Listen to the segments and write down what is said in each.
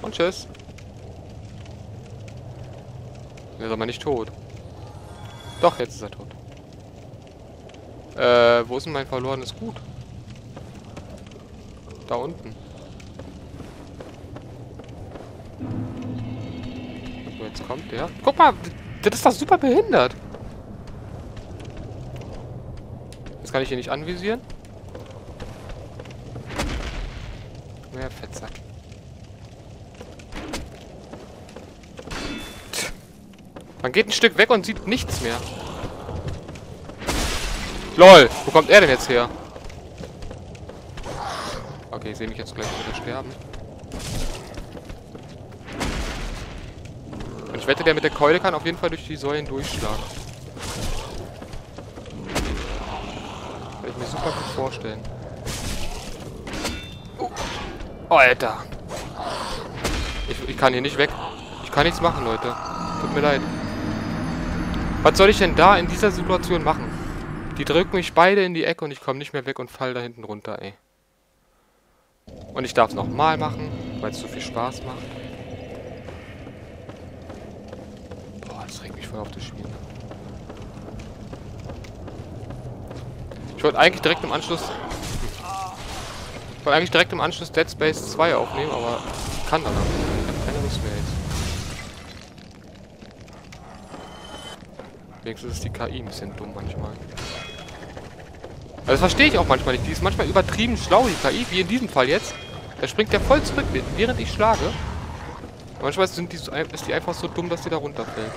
Und tschüss. Er ist aber nicht tot. Doch, jetzt ist er tot. Wo ist denn mein verlorenes Gut? Da unten. So, jetzt kommt der. Guck mal, das ist doch super behindert. Jetzt kann ich hier nicht anvisieren. Mehr Fettsack. Man geht ein Stück weg und sieht nichts mehr. LOL, wo kommt er denn jetzt her? Okay, ich sehe mich jetzt gleich wieder sterben. Und ich wette, der mit der Keule kann auf jeden Fall durch die Säulen durchschlagen. Kann ich mir super gut vorstellen. Oh, Alter. Ich kann hier nicht weg. Ich kann nichts machen, Leute. Tut mir leid. Was soll ich denn da in dieser Situation machen? Die drücken mich beide in die Ecke und ich komme nicht mehr weg und fall da hinten runter, ey. Und ich darf es nochmal machen, weil es so viel Spaß macht. Boah, das regt mich voll auf das Spiel. Ich wollte eigentlich direkt im Anschluss... Dead Space 2 aufnehmen, aber ich kann danach nicht. Ich habe keine Lust mehr jetzt. Wenigstens ist die KI ein bisschen dumm manchmal. Also das verstehe ich auch manchmal nicht. Die ist manchmal übertrieben schlau, die KI, wie in diesem Fall jetzt. Da springt der voll zurück, während ich schlage. Und manchmal ist die einfach so dumm, dass die da runterfällt.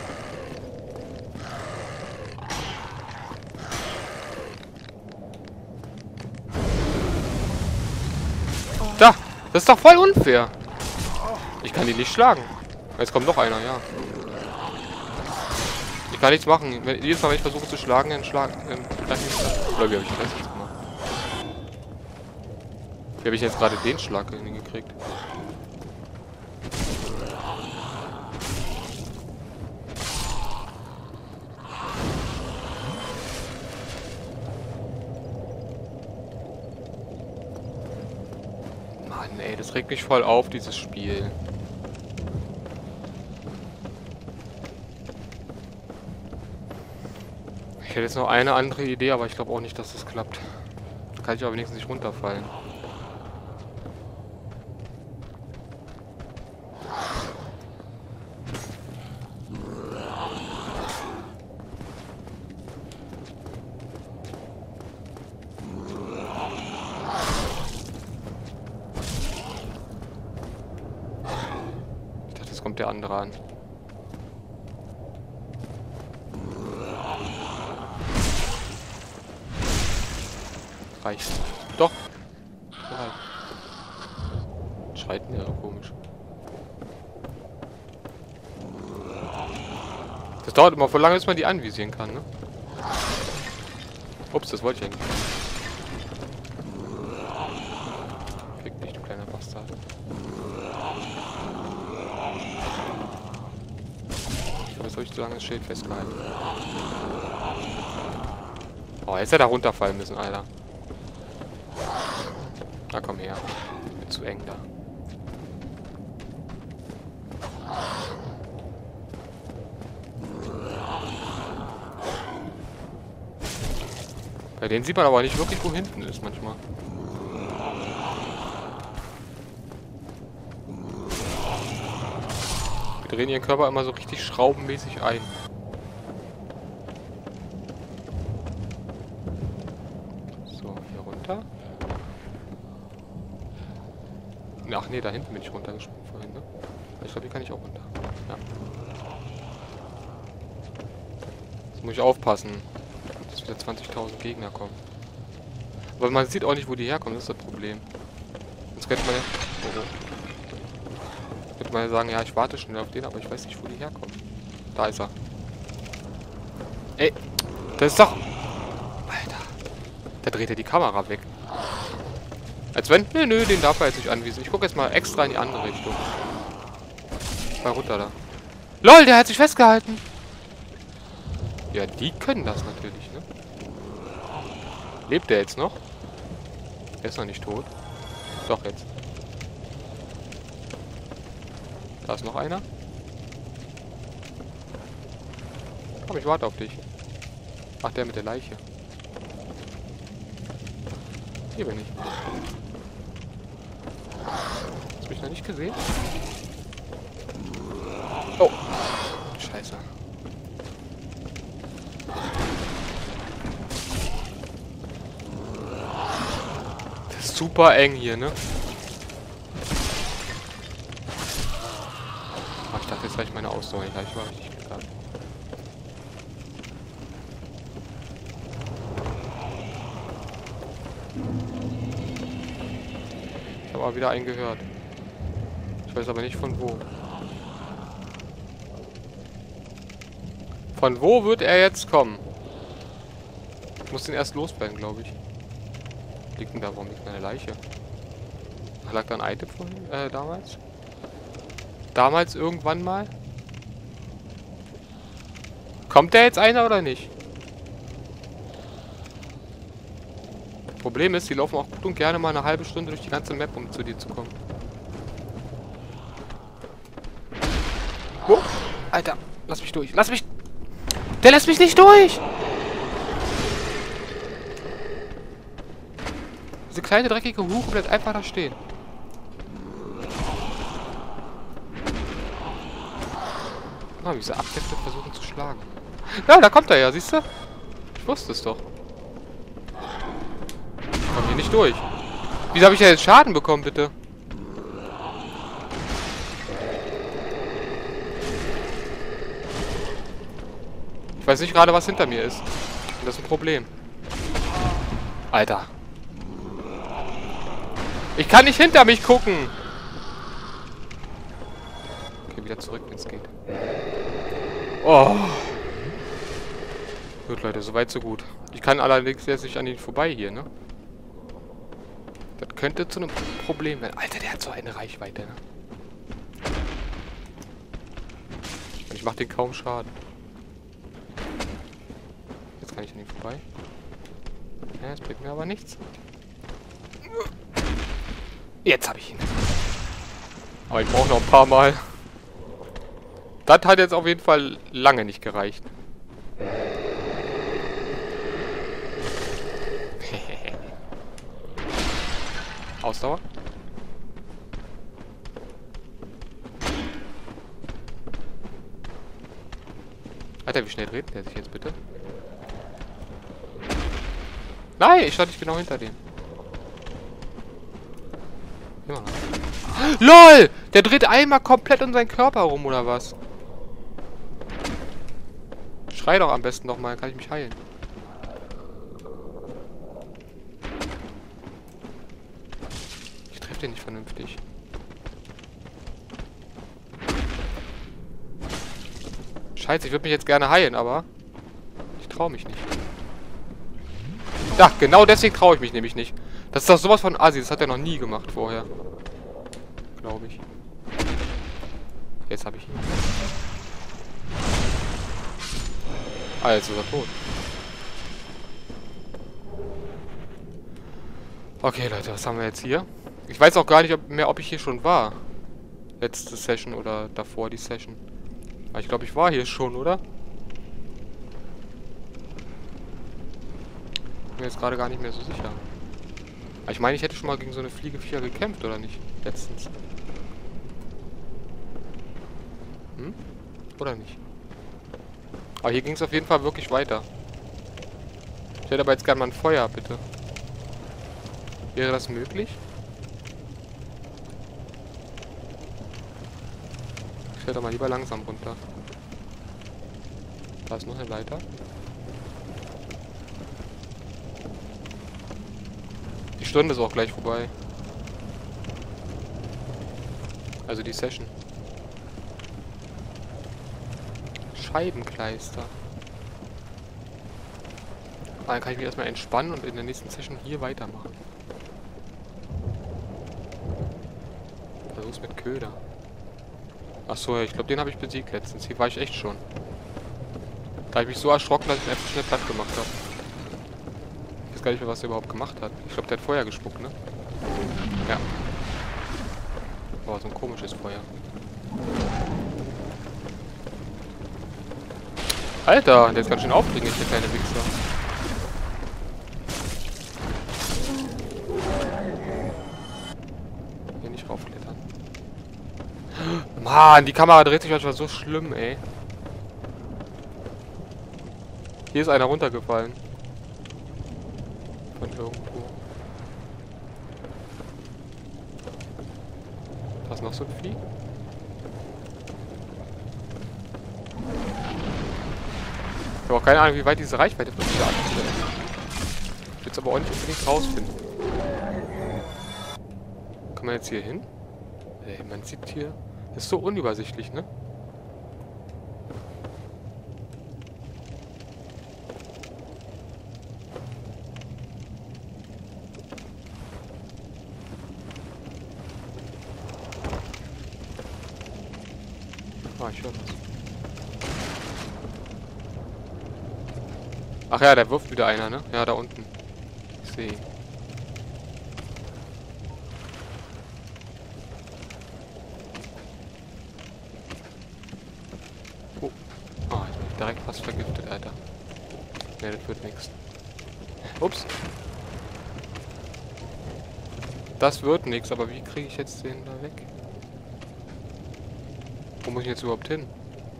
Da! Das ist doch voll unfair! Ich kann die nicht schlagen. Jetzt kommt noch einer, ja. Ich kann nichts machen. Jedes Mal, wenn ich versuche zu schlagen, dann schlagen. Oder wie habe ich das jetzt gemacht? Wie habe ich jetzt gerade den Schlag hingekriegt? Mann, ey, das regt mich voll auf, dieses Spiel. Ich hätte jetzt noch eine andere Idee, aber ich glaube auch nicht, dass das klappt. Da kann ich aber wenigstens nicht runterfallen. Ich dachte, jetzt kommt der andere an. Reicht. Doch. Schreit mir so komisch. Das dauert immer voll lange, bis man die anvisieren kann, ne? Ups, das wollte ich eigentlich. Fick dich, du kleiner Bastard. Was soll ich so lange das Schild festgehalten? Oh, jetzt hätte er runterfallen müssen, Alter. Na komm her. Wird zu eng da. Bei denen sieht man aber nicht wirklich, wo hinten ist manchmal. Die drehen ihren Körper immer so richtig schraubenmäßig ein. So, hier runter. Ach nee, da hinten bin ich runtergesprungen vorhin, ne? Ich glaube, hier kann ich auch runter. Ja. Jetzt muss ich aufpassen, dass wieder 20.000 Gegner kommen. Aber man sieht auch nicht, wo die herkommen, das ist das Problem. Jetzt könnte man ja... Könnte man ja sagen, ja, ich warte schnell auf den, aber ich weiß nicht, wo die herkommen. Da ist er. Ey, das ist doch... Alter. Da dreht er die Kamera weg. Als wenn... Nö, den darf er jetzt nicht anvisieren. Ich gucke jetzt mal extra in die andere Richtung. Mal runter da. LOL, der hat sich festgehalten. Ja, die können das natürlich, ne? Lebt der jetzt noch? Er ist noch nicht tot. Doch, jetzt. Da ist noch einer. Komm, ich warte auf dich. Ach, der mit der Leiche. Hier bin ich. Hast du mich noch nicht gesehen? Oh. Scheiße. Das ist super eng hier, ne? Ach, ich dachte jetzt gleich meine Ausdauer. Ich war richtig Glück gehabt. Ich habe aber wieder einen gehört. Ich weiß aber nicht von wo. Von wo wird er jetzt kommen? Ich muss den erst loswerden, glaube ich. Liegt denn da? Warum liegt eine Leiche? Ach, lag da ein Item von damals? Damals irgendwann mal? Kommt da jetzt einer oder nicht? Problem ist, die laufen auch gut und gerne mal eine halbe Stunde durch die ganze Map, um zu dir zu kommen. Oh, Alter, lass mich durch. Lass mich... Der lässt mich nicht durch! Diese kleine dreckige Hure bleibt einfach da stehen. Ah, wie sie abgefällt versuchen zu schlagen. Ja, da kommt er ja, siehst du? Ich wusste es doch. Ich komm hier nicht durch. Wieso habe ich ja jetzt Schaden bekommen, bitte? Ich weiß nicht gerade, was hinter mir ist. Und das ist ein Problem. Alter. Ich kann nicht hinter mich gucken. Okay, wieder zurück, wenn es geht. Oh. Gut, Leute, soweit so gut. Ich kann allerdings jetzt nicht an ihn vorbei hier, ne? Das könnte zu einem Problem werden. Alter, der hat so eine Reichweite, ne? Und ich mach den kaum Schaden. Jetzt kann ich an ihm vorbei. Ja, das bringt mir aber nichts. Jetzt habe ich ihn. Aber ich brauche noch ein paar Mal. Das hat jetzt auf jeden Fall lange nicht gereicht. Ausdauer. Alter, wie schnell dreht der sich jetzt bitte? Nein, ich stand nicht genau hinter dem. Immer noch. LOL! Der dreht einmal komplett um seinen Körper rum, oder was? Schrei doch am besten nochmal, kann ich mich heilen. Ich treffe den nicht vernünftig. Scheiße, ich würde mich jetzt gerne heilen, aber ich traue mich nicht. Ja, genau deswegen traue ich mich nämlich nicht. Das ist doch sowas von Assi, das hat er noch nie gemacht vorher. Glaube ich. Jetzt habe ich ihn. Ah, jetzt ist er tot. Okay, Leute, was haben wir jetzt hier? Ich weiß auch gar nicht mehr, ob ich hier schon war. Letzte Session oder davor die Session. Aber ich glaube, ich war hier schon, oder? Bin mir jetzt gerade gar nicht mehr so sicher. Aber ich meine, ich hätte schon mal gegen so eine Fliegeviecher gekämpft, oder nicht? Letztens. Hm? Oder nicht? Aber hier ging es auf jeden Fall wirklich weiter. Ich hätte aber jetzt gerne mal ein Feuer, bitte. Wäre das möglich? Ich stelle doch mal lieber langsam runter. Da ist noch eine Leiter. Die Stunde ist auch gleich vorbei. Also die Session. Scheibenkleister. Dann kann ich mich erstmal entspannen und in der nächsten Session hier weitermachen. Versuch's mit Köder. Achso, ja, ich glaube, den habe ich besiegt letztens. Hier war ich echt schon. Da habe ich mich so erschrocken, dass ich ihn einfach schnell platt gemacht habe. Ich weiß gar nicht mehr, was er überhaupt gemacht hat. Ich glaube, der hat Feuer gespuckt, ne? Ja. Oh, so ein komisches Feuer. Alter, der ist ganz schön aufdringlich, der kleine Wichser. Hier nicht raufklettern. Mann, die Kamera dreht sich manchmal so schlimm, ey. Hier ist einer runtergefallen. Von irgendwo. Da ist noch so ein Vieh. Ich habe auch keine Ahnung, wie weit diese Reichweite von dieser Akte ist. Ich will es aber auch nicht unbedingt rausfinden. Kann man jetzt hier hin? Ey, man sieht hier... Das ist so unübersichtlich, ne? Ah, ich höre was. Ach ja, da wirft wieder einer, ne? Ja, da unten. Ich sehe ihn. Oh. Ah, ich bin direkt fast vergiftet, Alter. Ne, das wird nichts. Ups. Das wird nichts, aber wie kriege ich jetzt den da weg? Wo muss ich jetzt überhaupt hin?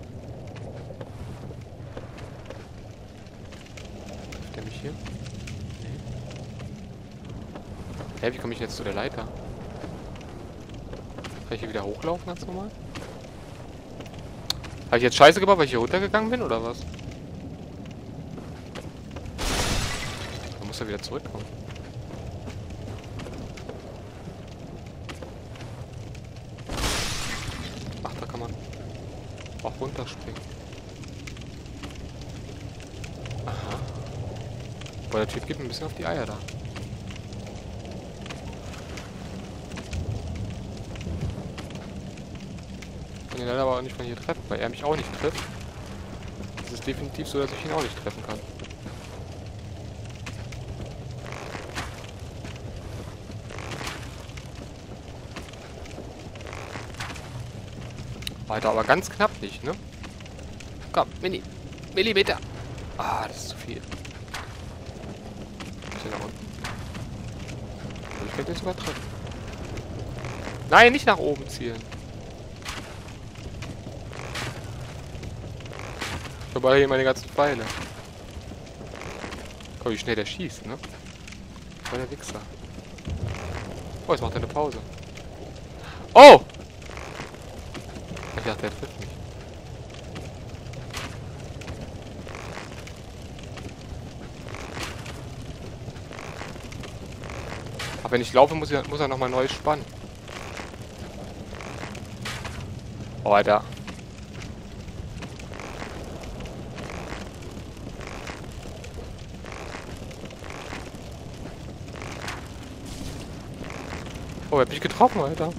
Trifft der mich hier? Nee. Hä, wie komme ich jetzt zu der Leiter? Kann ich hier wieder hochlaufen ganz normal? Habe ich jetzt Scheiße gebaut, weil ich hier runtergegangen bin, oder was? Man muss ja wieder zurückkommen. Ach, da kann man auch runterspringen. Aha. Boah, der Typ geht mir ein bisschen auf die Eier da. Ich kann ihn leider aber auch nicht von hier treffen, weil er mich auch nicht trifft. Es ist definitiv so, dass ich ihn auch nicht treffen kann. Weiter, aber ganz knapp nicht, ne? Komm, Millimeter. Ah, das ist zu viel. Was ist denn da unten? Ich werde den sogar treffen. Nein, nicht nach oben zielen. Ich habe hier meine ganzen Pfeile. Guck, wie schnell der schießt, ne? Voll der Wichser. Oh, jetzt macht er eine Pause. Oh! Ich dachte, der trifft mich. Aber wenn ich laufe, muss er nochmal neu spannen. Oh, Alter. Oh, er hat mich getroffen, Alter.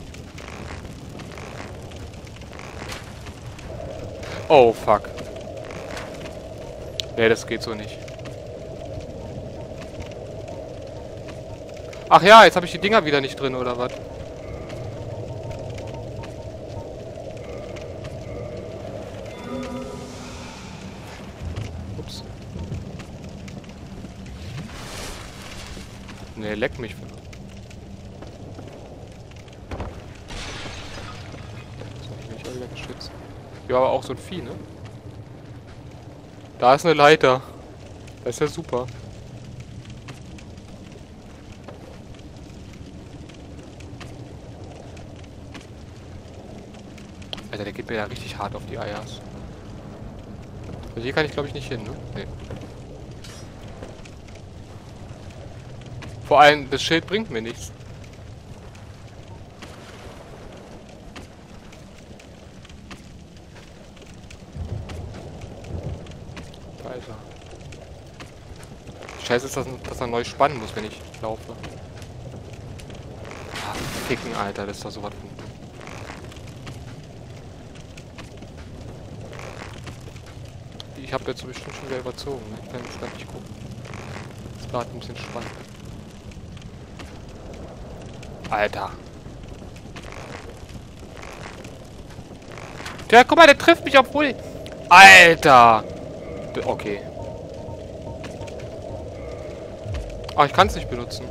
Oh, fuck. Nee, das geht so nicht. Ach ja, jetzt habe ich die Dinger wieder nicht drin, oder was? Ups. Nee, leck mich. Geschützt. Ja, aber auch so ein Vieh, ne? Da ist eine Leiter. Das ist ja super. Alter, der geht mir ja richtig hart auf die Eier. Also hier kann ich, glaube ich, nicht hin, ne? Nee. Vor allem, das Schild bringt mir nichts. Alter. Scheiße ist, dass er neu spannen muss, wenn ich laufe. Ah, ficken, Alter, das ist doch sowas von... Ich habe jetzt bestimmt schon wieder überzogen, ne? Ich kann jetzt gar nicht gucken. Das ist gerade ein bisschen spannend. Alter. Ja, guck mal, der trifft mich, obwohl... Alter! Okay. Ah, ich kann es nicht benutzen.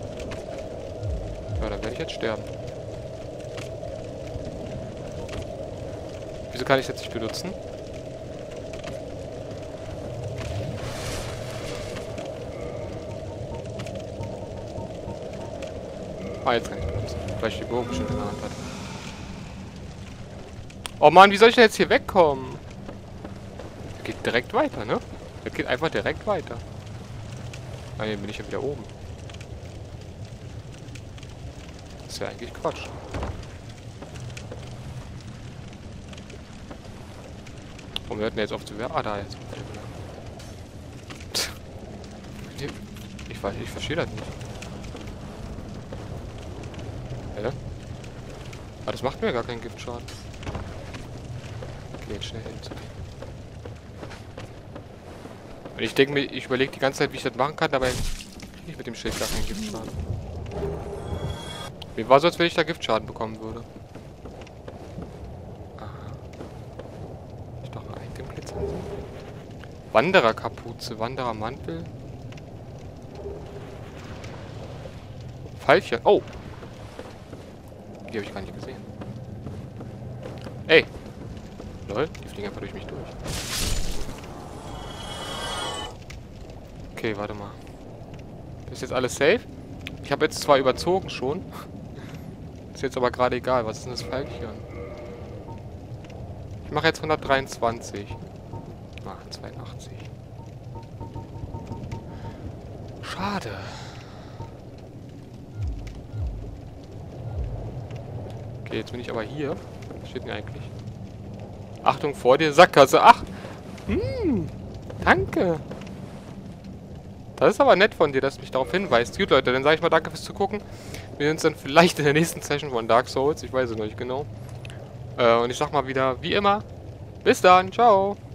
Ja, dann werde ich jetzt sterben. Wieso kann ich es jetzt nicht benutzen? Ah, jetzt kann ich benutzen. Weil ich die Bogen bestimmt in der Hand hatte. Oh Mann, wie soll ich denn jetzt hier wegkommen? Der geht direkt weiter, ne? Der geht einfach direkt weiter. Ah, hier bin ich ja wieder oben. Das ist ja eigentlich Quatsch. Warum hört denn jetzt auf zu werden? Ah, da jetzt. Ich weiß, ich verstehe das nicht. Hä? Ah, das macht mir gar keinen Giftschaden. Okay, jetzt schnell hin zu dem. Und ich denke mir, ich überlege die ganze Zeit, wie ich das machen kann, dabei kriege ich mit dem Schild gar keinen Giftschaden. Mir war so, als wenn ich da Giftschaden bekommen würde. Aha. Ich doch ein Item-Blitz ansehen. Wandererkapuze, Wanderermantel. Pfeilchen. Oh! Die habe ich gar nicht gesehen. Ey! Lol, die fliegen einfach durch mich durch. Okay, warte mal. Ist jetzt alles safe? Ich habe jetzt zwar überzogen schon. Ist jetzt aber gerade egal. Was ist denn das Pfeilchen? Ich mache jetzt 123. Ah, 82. Schade. Okay, jetzt bin ich aber hier. Was steht denn eigentlich? Achtung, vor dir, Sackgasse. Ach! Danke. Das ist aber nett von dir, dass du mich darauf hinweist. Gut, Leute, dann sage ich mal danke fürs Zugucken. Wir sehen uns dann vielleicht in der nächsten Session von Dark Souls. Ich weiß es noch nicht genau. Und ich sag mal wieder, wie immer, bis dann. Ciao.